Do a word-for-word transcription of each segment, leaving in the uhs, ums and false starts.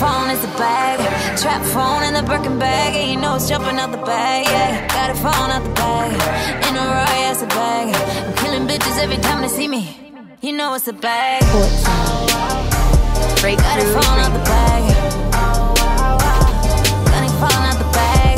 phone, it's a bag. Trap phone in the Birkin bag, and you know it's jumping out the bag, yeah. Got a phone out the bag, in a Roy, it's a bag. I'm killing bitches every time they see me. You know it's a bag. Break Got a phone out the bag. Got a phone out the bag.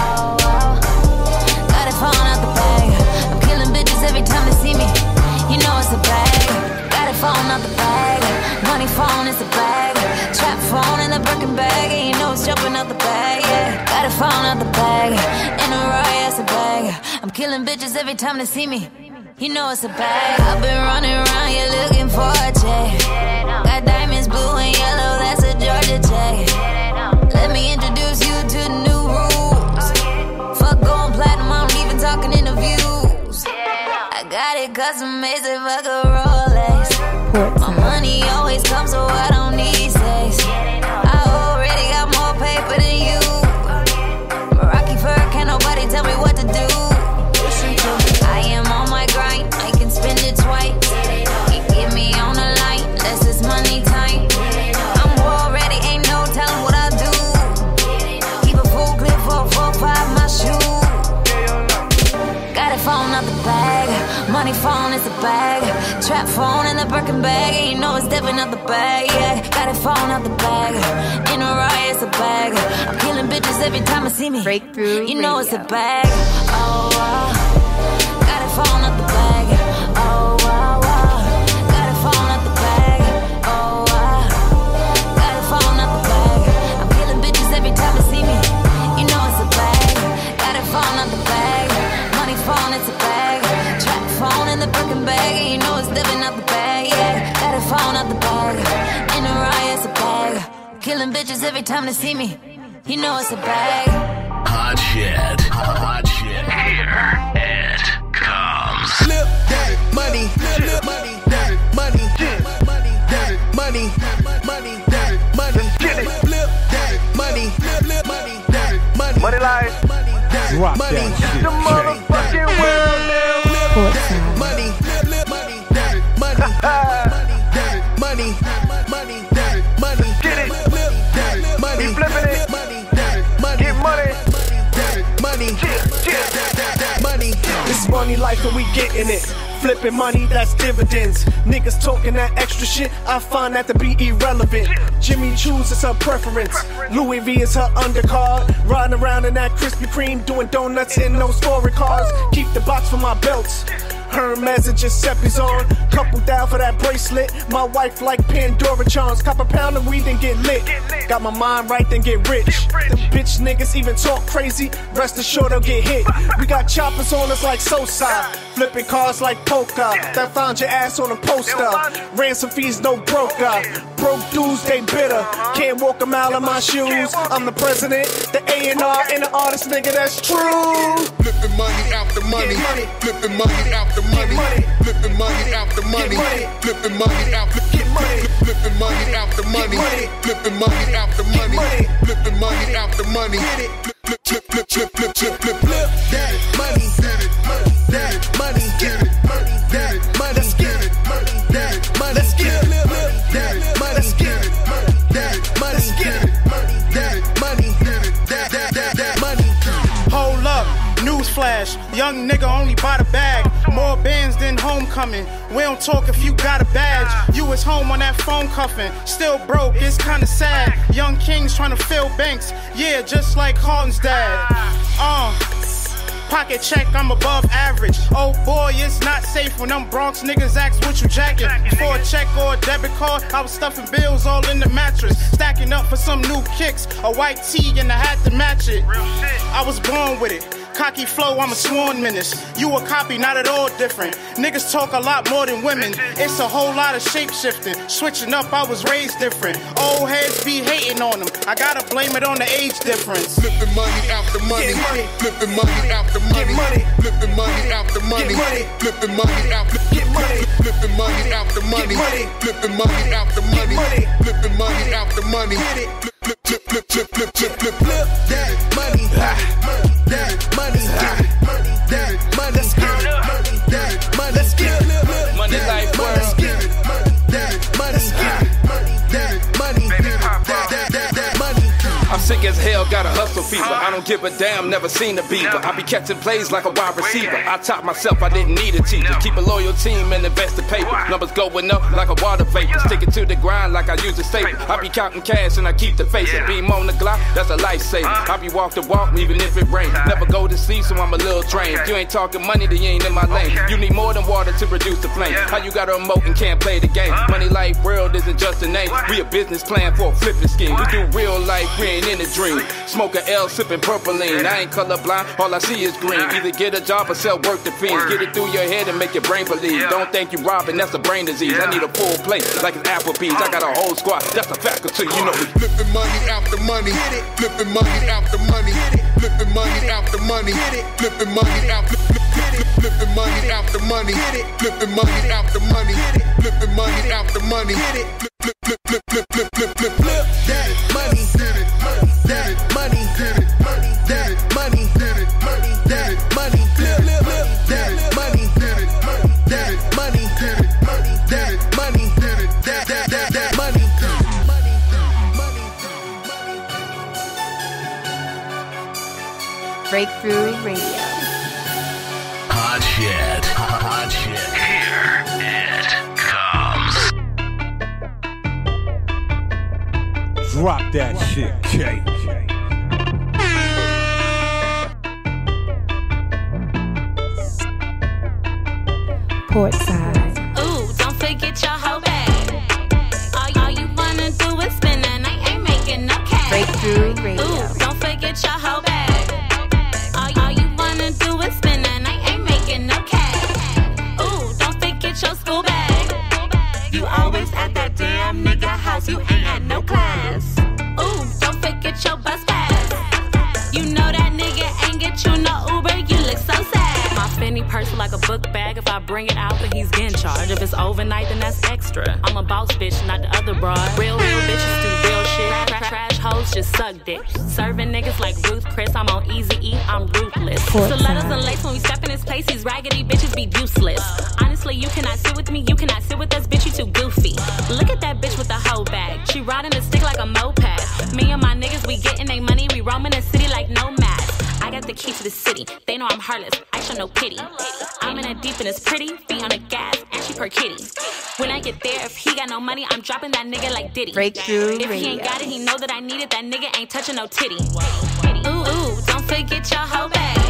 Got a phone out the bag. I'm killing bitches every time they see me. You know it's a bag. Got a phone out the bag. Money phone is a bag. Trap phone in the Birkin bag, and you know it's jumping out the bag, yeah. Got a phone out the bag. In a Roy, it's a bag. I'm killing bitches every time they see me. You know it's a bag. I've been running around, you're looking for a check. Got diamonds, blue and yellow, that's a Georgia check. Let me introduce you to the new rules. Fuck going platinum, I'm even talking interviews. I got it custom made, so fuck a Rolex. My money always comes, so I don't need sex. I already got more paper than you. Rocky fur, can't nobody tell me what to do. I am on my grind, I can spend it twice. You get me on the line, less is money time. I'm already, ain't no telling what I do. Keep a full clip for four, five, my shoe. Got a phone out the bag, money phone is a bag. Trap phone in the Birkin bag, and you know it's dipping out the bag, yeah. Got a phone out the bag, in a Roy, it's a bag. I'm killing bitches every time I see me. Breakthrough You know Radio. it's a bag, oh wow. Got a phone out the bag, oh wow, wow. Got a phone out the bag, oh wow. Got a phone out the bag. I'm killing bitches every time they see me. You know it's a bag. Got a phone out the bag, money phone, it's a bag. Trap phone in the Birkin bag, and you know it's living out the bag, yeah. Got a phone out the bag, in a Roy, it's a bag. Killing bitches every time they see me. You know it's a bag. Hot shit, hot shit. Here it comes. Flip that money, flip money, that money, money, that money, money, that money, flip that money, flip money, that money, Money life. Drop money, The motherfucking world now. money, flip money, that money, money, money, that money, Get it. flip that money, We flipping it. money, that money, Get money. money, money. This is money life and we getting it. Flipping money, that's dividends. Niggas talking that extra shit, I find that to be irrelevant. Jimmy Choo's is her preference. Louis V is her undercard. Riding around in that Krispy Kreme, doing donuts in those foreign cars. Keep the box for my belts. Hermes and Giuseppe's on. Couple down for that bracelet. My wife like Pandora charms. Cop a pound of weed and get lit. Got my mind right, then get rich. Them bitch niggas even talk crazy. Rest assured they'll get hit. We got choppers on us like Sosa. Flipping cars like Polka. That found your ass on a poster. Ransom fees, no broker. Broke dudes, they bitter. Can't walk a mile in my shoes. I'm the president, the A and R, and the artist, nigga, that's true. Flipping money out the money, Get money. flipping money out the money, money. flipping money out the money, money. flipping money out the Get money. flipping money out the money, money. flipping money out the money, money. flipping money out the money, Get it. flip flip flip flip flip flip flip Flip that money, that money, get it, that money, let's get it, that money, let's get it, that money, let's get it, that money, let's get it, that money, that that that that money. Hold up, newsflash, young nigga only buy the bag. More bands than homecoming. We don't talk if you got a badge. You was home on that phone cuffing. Still broke, it's kinda sad. Young kings trying to fill banks. Yeah, just like Harden's dad. Uh, pocket check, I'm above average. Oh boy, it's not safe when them Bronx niggas ask what you jacking. For a check or a debit card, I was stuffing bills all in the mattress. Stacking up for some new kicks, a white tee and I had to match it. I was born with it. Cocky flow, I'm a sworn menace. You a copy, not at all different. Niggas talk a lot more than women. It's a whole lot of shape shifting. Switching up, I was raised different. Old heads be hating on them. I gotta blame it on the age difference. Flipping money out the money, Get money. flipping money out the money, money. flipping money out the money, Get money. flipping money out the Get money. flipping money out the money, money. flipping money out the money, money. flipping money out the money, Get it. flip flip flip flip flip flip flip Flip that money, that money, that money, let's get it, that money, let's get it, Money life money, let's get it, that money, let's get it, that money, that that that. Sick as hell, got a hustle fever. I don't give a damn, never seen a beaver. I be catching plays like a wide receiver. I taught myself, I didn't need a teacher. Keep a loyal team and invest the paper. Numbers going up like a water vapor. Sticking to the grind like I use a staple. I be counting cash and I keep the face. Beam on the Glock, that's a lifesaver. I be walk the walk even if it rain. Never go to sleep, so I'm a little drained. If you ain't talking money, then you ain't in my lane. You need more than water to produce the flame. How you got a remote and can't play the game? Money Life World isn't just a name. We a business plan for a flipping scheme. We do real life, we ain't in a dream. Smoke a L, sipping purpleine. I ain't colorblind, all I see is green. Either get a job or sell work to fiends. Get it through your head and make your brain believe. Don't think you robbing, that's a brain disease. I need a full plate like it's Applebee's. I got a whole squad, that's a faculty, you know. Flipping money after money, flipping money after money, flipping money after money, flipping money after flipping money after money, flipping money after money, flipping money after money, flip flip flip flip flip flip flip flip that money, that money, that money, that money, flip flip flip that money, that money, that money, that that that that money. Breakthrough Radio. Hot shit, hot shit. Here it comes. Drop that shit, K. Portside. Ooh, don't forget your whole bag. All, all you wanna do is spend the night, ain't making no cash. Breakthrough Radio. Ooh, don't forget your whole bag. All, all you wanna do is spend the night, ain't making no cash. Ooh, don't forget your school bag. You always at that damn nigga house, you ain't at no class. Ooh, don't forget your bus pass. You know that nigga ain't get you no Uber, you look so sad. My Fendi purse like a book bag. If I bring it out, then he's getting charged. If it's overnight, then that's extra. I'm a boss bitch, not the other broad. Real, real bitches do real shit. Tra- trash hoes just suck dick. Serving niggas like Ruth Chris. I'm on Easy E, I'm ruthless. Stilettos and lace when we step in his place. These raggedy bitches be useless. Honestly, you cannot sit with me. You cannot sit with us, bitch. You too goofy. Look at that bitch with the hoe bag. She riding the stick like a moped. Me and my niggas, we getting they money. We roaming the city like nomads. I got the key to the city. They know I'm heartless. I show no pity. I'm in a deep and it's pretty. Feet on the gas and she per kitty. When I get there, if he got no money, I'm dropping that nigga like Diddy. Breakthrough If he ain't got it, he know that I need it. That nigga ain't touching no titty. Ooh, ooh, don't forget your whole bag.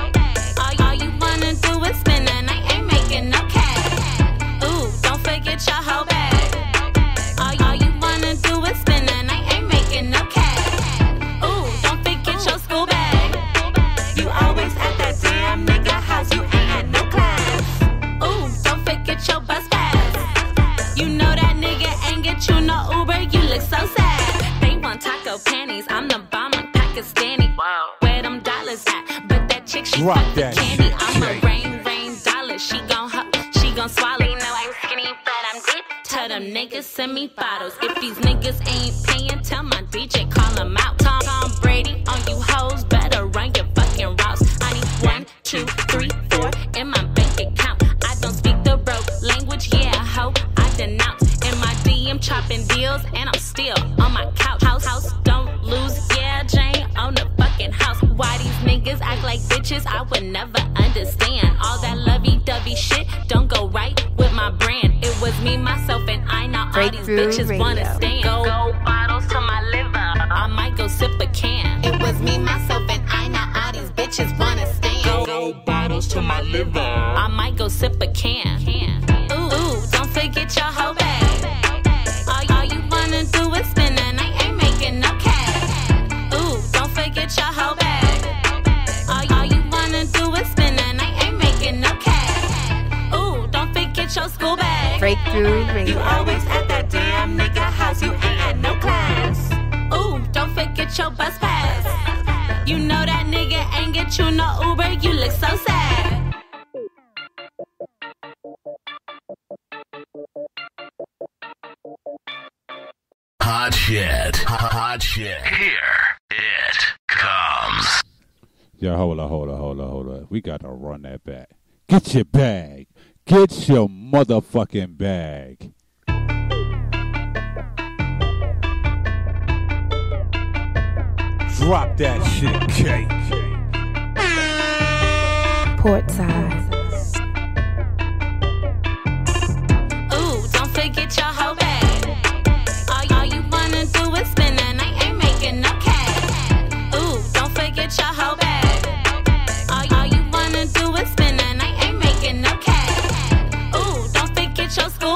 All, all you wanna do is spend the night, ain't making no cash. Ooh, don't forget your whole bag. All, all you wanna do is spend the night, ain't making no cash. Ooh, don't forget your school bag. You always at that damn nigga house, you ain't at no class. Ooh, don't forget your bus pass. You know that nigga ain't get you no Uber, you look so sad. They want taco panties, I'm the bomb like Pakistani. Wow. Where them dollars at? But that chick, she Drop fuck the that candy. shit, I'm Jay. a rain, rain dollar. She gon' hup, she gon' swallow. You know I'm skinny, but I'm deep. Tell them niggas send me bottles. If these niggas ain't paying, tell my D J call them out. Tom, Tom Brady on you hoes, better run your fucking routes. I need one, two, three, four in my bank account. I don't speak the broke language, yeah, ho, I denounce. In my D M chopping deals, and I'm still on my couch. House, house, don't lose, yeah, Jane on the fucking house. Why these niggas act like bitches, I would never understand. All that lovey-dovey shit don't go right with my brand. It was me, myself, and I, now all these Breakthrough bitches Radio. wanna stand. Gold bottles to my liver, I might go sip a can. It was me, myself, and I, now all these bitches wanna stand. Gold bottles to my liver, I might go sip a can. Ooh, ooh, don't forget your whole bag. All, all you wanna do is spend the night, ain't making no cash. Ooh, don't forget your whole bag. All, all you wanna do is spend the night, ain't making no cash. Ooh, don't forget your school bag. Breakthrough Radio. You always at that damn nigga house, you ain't at no class. Ooh, don't forget your bus pass. You know that nigga ain't get you no Uber, you look so sad. Hot shit, hot shit. Here it comes. Yeah, hold on, hold on, hold on, hold on. We got to run that back. Get your bag. Get your motherfucking bag. Drop that shit, K. Portside. Ooh, don't forget your whole bag. All, all you wanna do is spend the night, ain't making no cash. Ooh, don't forget your whole bag. All, all you wanna do is spend the night, ain't making no cash. Ooh, don't forget your school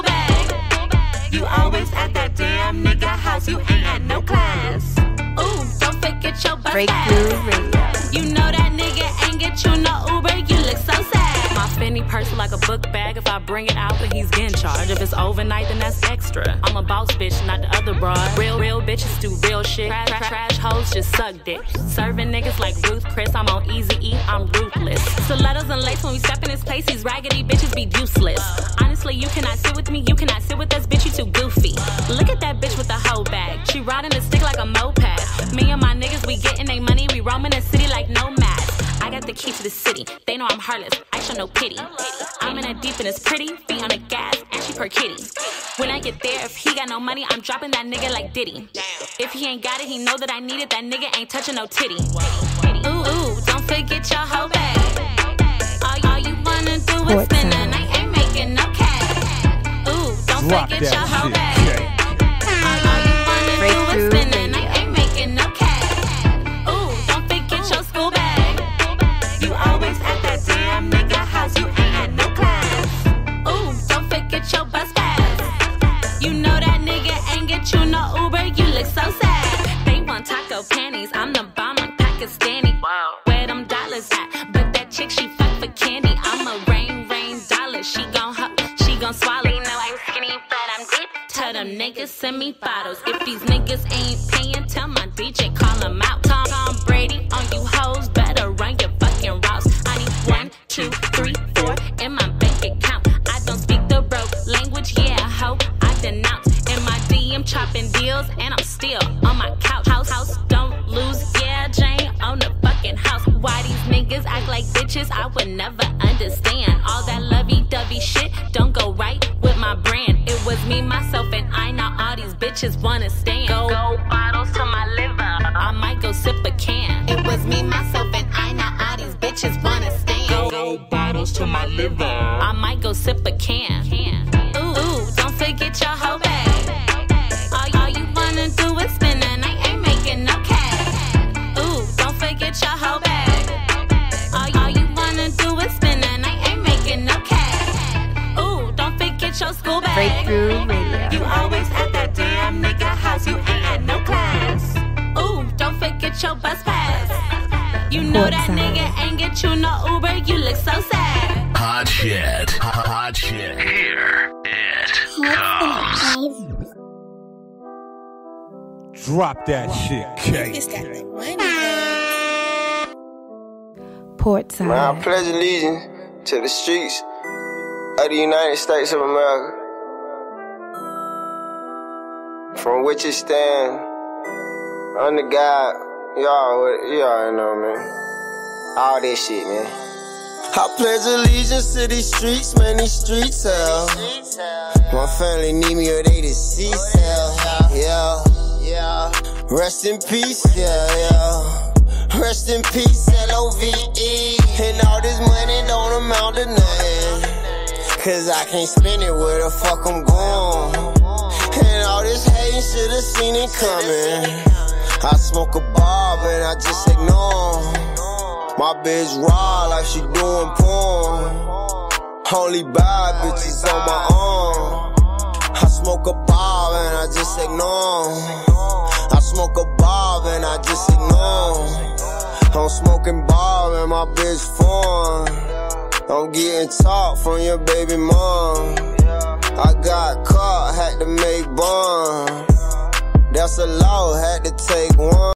bag. You always at that damn nigga house, you ain't at no class. Ooh, don't forget your bus pass. You know that nigga ain't get you no Uber, you look so sad. My Fendi purse like a book bag. If I bring it out, then he's getting charged. If it's overnight, then that's extra. I'm a boss bitch, not the other broad. Real, real bitches do real shit. Trash, trash, trash hoes just suck dick. Serving niggas like Ruth Chris. I'm on Easy E, I'm ruthless. Stilettos and lace when we step in his place. These raggedy bitches be useless. Honestly, you cannot sit with me, you cannot sit with us, bitch, you too goofy. Look at that bitch with the hoe bag. She riding the stick like a moped. Me and my niggas, we getting they money. We roaming the city like nomads. I got the key to the city. They know I'm heartless. I show no pity. I'm in a deep and it's pretty. Feet on the gas and she per kitty. When I get there, if he got no money, I'm dropping that nigga like Diddy. If he ain't got it, he know that I need it. That nigga ain't touching no titty. Ooh, ooh, don't forget your whole bag. All, all you wanna do is spend the night, ain't making no cash. Ooh, don't Drop forget that your whole shit, bag. All, all you wanna do is spend the night, ain't making no cash. Ooh, don't forget your school bag. You always at that damn nigga house, you ain't at no class. Ooh, don't forget your bus pass. You know that nigga ain't get you no Uber, you look so sad. They want taco panties, I'm the bomb like Pakistani. Wow. Where them dollars at? But that chick, she fuck for candy. I'm a rain, rain dollar. She gon' hup, she gon' swallow. You know I'm skinny, but I'm deep. Tell them niggas send me bottles. If these niggas ain't paying, tell my D J call them out. Tom, Tom Brady on you hoes, better run your fucking routes. I need one, two, three, four in my bank account. I don't speak the broke language, yeah, I hope I denounce. In my D M chopping deals, and I'm still on my couch. House, house, don't lose, yeah, Jane on the fucking house. Why these niggas act like bitches, I would never understand. All that lovey-dovey shit don't go right with my brand. It was me, myself, and I, now all these bitches wanna stand. Go, go bottles to my liver, I might go sip a can. It was me, myself, and I, now all these bitches wanna stand. Go, go bottles to my liver, I might go sip a can. Ooh, ooh, don't forget your whole bag. All, all you wanna do is spend the night, ain't making no cash. Ooh, don't forget your whole bag. All, all you wanna do is spend the night, ain't making no cash. Ooh, don't forget your school bag. Breakthrough Radio. You always at that damn nigga house, you ain't at no class. Ooh, don't forget your bus pass. You know that nigga ain't get you no Uber, you look so sad. Hot shit, hot shit. Here it comes. Drop that shit, K. Portside. Man, I pledge allegiance to the streets of the United States of America, from which it stand under God. Y'all, you already know, man. All this shit, man. I pledge allegiance to these streets, man. These streets hell. My family need me or they deceased hell. Yeah, yeah. Rest in peace, yeah, yeah. Rest in peace, L O V E. And all this money don't amount to nothing, cause I can't spend it where the fuck I'm going. And all this hate, should've seen it coming. I smoke a bob and I just ignore. My bitch raw like she doing porn. Only bad bitches on my own. I smoke a bob and I just ignore. I smoke a bob and I just ignore. I'm smoking bob and my bitch phone. I'm getting talk from your baby mom. I got caught, had to make bond. That's a law, had to take one.